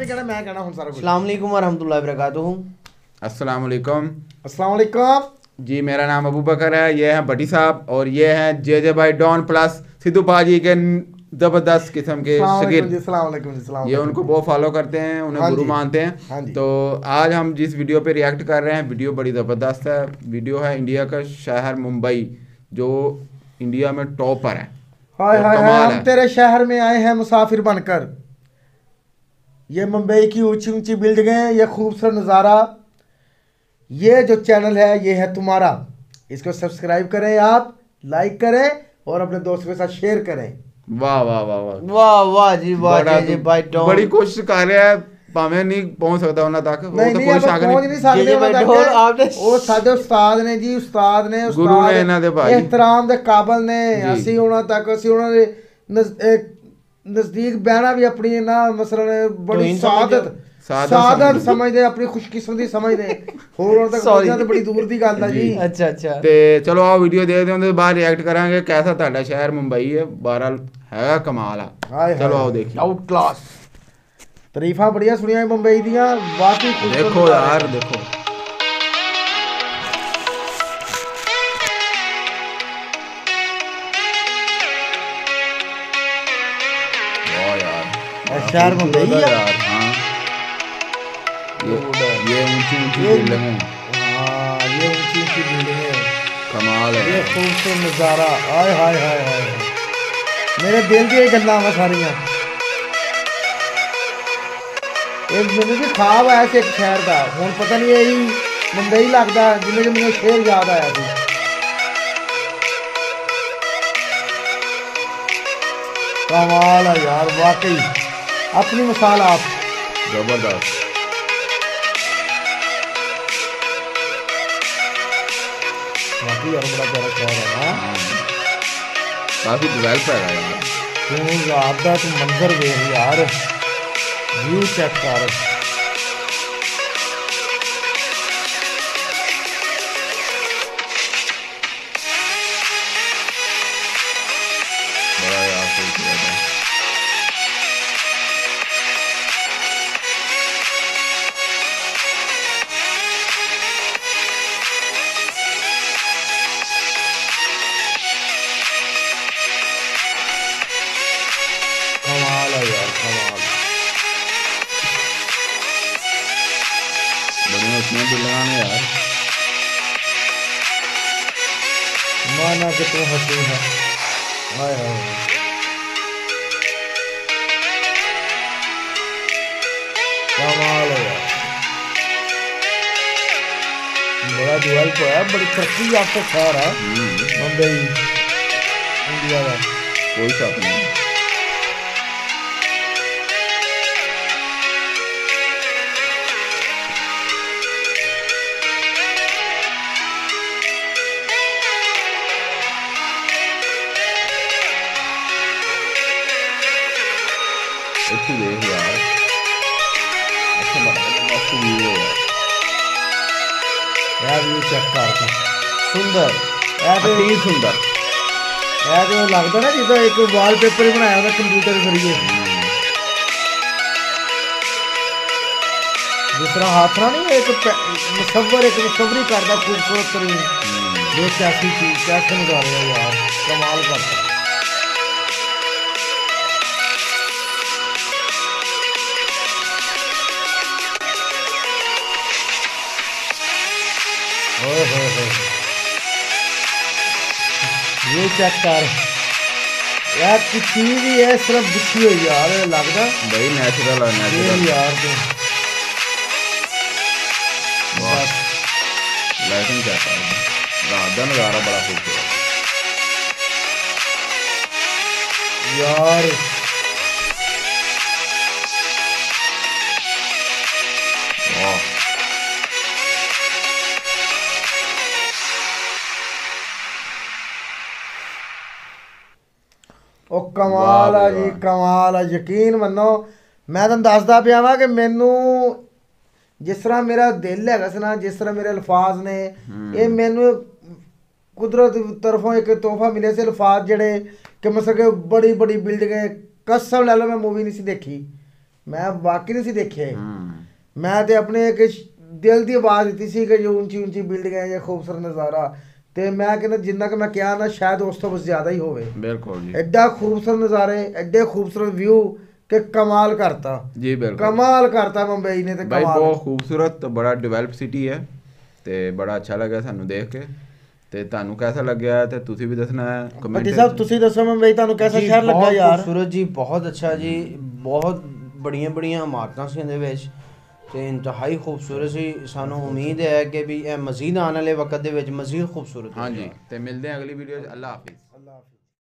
नहीं कहना, मैं कहना हूं सारा कुछ। अस्सलाम वालेकुम वरहमतुल्लाहि वबरकातुहू। अस्सलाम वालेकुम। अस्सलाम वालेकुम जी, मेरा नाम अबू बकर है, ये हैं भट्टी साहब और ये हैं जे भाई डॉन प्लस सिद्धू पाजी के ज़बरदस्त किस्म के शागिर्द। अस्सलाम वालेकुम जी। ये उनको बहुत फॉलो करते हैं, उन्हें गुरु मानते हैं। तो आज हम जिस वीडियो पे रिएक्ट कर रहे हैं, वीडियो बड़ी ज़बरदस्त है। वीडियो है इंडिया का शहर मुंबई, जो इंडिया में टॉप पर है। हाय हाय हाय, हम तेरे शहर में आए हैं मुसाफिर बनकर। ये मुंबई की ऊंची ऊंची बिल्डिंगें, ये खूबसूरत नज़ारा, ये जो चैनल है ये है तुम्हारा। इसको सब्सक्राइब करें, आप लाइक करें और अपने दोस्तों के साथ शेयर करें। वाह वाह वाह वाह वाह वाह जी वाह जी भाई डॉन बड़ी कोशिश कर रहा है, भावें नहीं पहुंच सकता उन्हें तक। नहीं नहीं, अब पहुंच नहीं सकते उन्हें तक। ਉਹ ਸਾਡੇ ਉਸਤਾਦ ਨੇ ਜੀ, ਉਸਤਾਦ ਨੇ, ਗੁਰੂ ਨੇ ਇਹਨਾਂ ਦੇ ਭਾਈ, ਇਹਤਰਾਮ ਦੇ ਕਾਬਲ ਨੇ। ਅਸੀਂ ਉਹਨਾਂ ਤੱਕ, ਅਸੀਂ ਉਹਨਾਂ ਦੇ ਨਜ਼ਦੀਕ ਬਹਿਣਾ ਵੀ ਆਪਣੀ ਨਾ ਮਸਲਨ ਬੜੀ ਸਾਦਤ ਸਮਝਦੇ, ਆਪਣੀ ਖੁਸ਼ਕਿਸਮਤੀ ਸਮਝਦੇ। ਹੋਰ ਉਹਨਾਂ ਤੱਕ ਪਹੁੰਚਣਾ ਤੇ ਬੜੀ ਦੂਰ ਦੀ ਗੱਲ ਆ ਜੀ। ਅੱਛਾ ਅੱਛਾ, ਤੇ ਚਲੋ ਆਓ ਵੀਡੀਓ ਦੇਖਦੇ ਹਾਂ, ਉਹਦੇ ਬਾਅਦ ਰਿਐਕਟ ਕਰਾਂਗੇ कैसा ਤੁਹਾਡਾ ਸ਼ਹਿਰ ਮੁੰਬਈ ਹੈ। ਬਹਰਾਲ ਹੈਗਾ ਕਮਾਲ ਆ। ਚਲੋ ਆਓ ਦੇਖੀਏ। ਆਊਟ ਕਲਾਸ तारीफा बढ़िया सुनिया मुंबई दियां, वाकई देखो यार देखो। शहर मुंबई यार। हाँ, ये ऊंची ऊंची बिल्डिंग है। हाँ, ये ऊंची ऊंची बिल्डिंग है, कमाल है। ये खूबसूरत नज़ारा। हाय हाय हाय हाय, मेरे दिल की गल्लां वा सारियां। एक मैंने भी ख्वाब आया से एक शहर का, हुण पता नहीं यही मुंबई लगता जिन्हें जो मैंने शेर याद आया थी। कमाल है यार, वाकई अपनी मिसाल आप। जबरदस्त। वाकई यार बड़ा प्यारा शहर है। हाँ, काफी डेवलप है यार। तू रात का तू मंजर देख यार, व्यू चेक कर। बड़ा यार खूबसूरत है। कमाल है यार, कमाल। बढ़िया उसमें भी लगाने यार। माना कि तू हंसी है। हाय हाय, कमाल है यार, बड़ा डेवलप है, बड़ी तरक्की याफ्ता शहर है मुंबई इंडिया का। कोई शक नहीं। अच्छी देख यार, अच्छा बड़ा मस्त व्यू है यार। यार व्यू चेक कर, सुंदर अति सुंदर। यार जो लगता ना जिदा एक वॉलपेपर ही बनाया होता कंप्यूटर के जरिए, जिस तरह हाथ ना नहीं एक मुसव्वरी करता खूबसूरत तरीन। ये कैसी चीज, कैसे नजारे है यार, कमाल करता। ये चेक कर यार, कुछ चीज ही है सिर्फ बिछी हुई यार, लगता भाई नेचुरल है, नेचुरल यार। तो बस लाइटिंग क्या है, रात का नज़ारा बड़ा खूबसूरत यार। वाह, ਉਹ ਕਮਾਲ ਆ ਜੀ, ਕਮਾਲ ਆ। ਯਕੀਨ ਮੰਨੋ, ਮੈਂ ਤੁਹਾਨੂੰ ਦੱਸਦਾ ਪਿਆ ਵਾਂ ਕਿ ਮੈਨੂੰ ਜਿਸ ਤਰ੍ਹਾਂ ਮੇਰਾ ਦਿਲ ਹੈਗਾ ਸੀ ਨਾ, ਜਿਸ ਤਰ੍ਹਾਂ ਮੇਰੇ ਅਲਫਾਜ਼ ਨੇ, ਇਹ ਮੈਨੂੰ ਕੁਦਰਤ ਤਰਫੋਂ ਇੱਕ ਤੋਹਫਾ ਮਿਲਿਆ ਸੀ। ਅਲਫਾਜ਼ ਜਿਹੜੇ ਕਿ ਮਤਲਬ ਕਿ ਬੜੀ ਬੜੀ ਬਿਲਡਿੰਗ, ਕਸਮ ਲੈ ਲਓ ਮੈਂ ਮੂਵੀ ਨਹੀਂ ਸੀ ਦੇਖੀ, ਮੈਂ ਵਾਕਈ ਨਹੀਂ ਸੀ ਦੇਖੇ। ਮੈਂ ਤੇ ਆਪਣੇ ਇੱਕ ਦਿਲ ਦੀ ਆਵਾਜ਼ ਦਿੱਤੀ ਸੀ ਕਿ ਜੋ ਉੱਚੀ ਉੱਚੀ ਬਿਲਡਿੰਗਾਂ ਜਾਂ ਖੂਬਸੂਰਤ ਨਜ਼ਾਰਾ, ਤੇ ਮੈਂ ਕਹਿੰਦਾ ਜਿੰਨਾ ਕਿ ਮੈਂ ਕਿਹਾ ਨਾ ਸ਼ਾਇਦ ਉਸ ਤੋਂ ਬਸ ਜ਼ਿਆਦਾ ਹੀ ਹੋਵੇ। ਬਿਲਕੁਲ ਜੀ, ਐਡਾ ਖੂਬਸੂਰਤ ਨਜ਼ਾਰੇ, ਐਡੇ ਖੂਬਸੂਰਤ ਵਿਊ ਕਿ ਕਮਾਲ ਕਰਤਾ ਜੀ। ਬਿਲਕੁਲ ਕਮਾਲ ਕਰਤਾ ਮੁੰਬਈ ਨੇ ਤੇ ਭਾਈ, ਬਹੁਤ ਖੂਬਸੂਰਤ, ਬੜਾ ਡਿਵੈਲਪ ਸਿਟੀ ਹੈ ਤੇ ਬੜਾ ਅੱਛਾ ਲੱਗਿਆ ਸਾਨੂੰ ਦੇਖ ਕੇ। ਤੇ ਤੁਹਾਨੂੰ कैसा ਲੱਗਿਆ ਤੇ ਤੁਸੀਂ ਵੀ ਦੱਸਣਾ ਹੈ ਕਮੈਂਟ ਵਿੱਚ। ਸਾਹਿਬ ਤੁਸੀਂ ਦੱਸੋ ਮੁੰਬਈ ਤੁਹਾਨੂੰ कैसा ਸ਼ਹਿਰ ਲੱਗਾ ਯਾਰ? ਖੂਬਸੂਰਤ ਜੀ, ਬਹੁਤ ਅੱਛਾ ਜੀ, ਬਹੁਤ ਬੜੀਆਂ ਬੜੀਆਂ ਇਮਾਰਤਾਂ ਸੀ ਇਹਦੇ ਵਿੱਚ ਤੇ ਇੰਤਹਾਈ ਖੂਬਸੂਰਤ ਸੀ। ਸਾਨੂੰ ਉਮੀਦ ਹੈ ਕਿ ਵੀ ਇਹ ਮਜ਼ੀਦ ਆਉਣ ਵਾਲੇ ਵਕਤ ਦੇ ਵਿੱਚ ਮਜ਼ੀਦ ਖੂਬਸੂਰਤ। ਹਾਂਜੀ, ਤੇ ਮਿਲਦੇ ਹਾਂ ਅਗਲੀ ਵੀਡੀਓ 'ਚ। ਅੱਲਾ ਹਾਫਿਜ਼।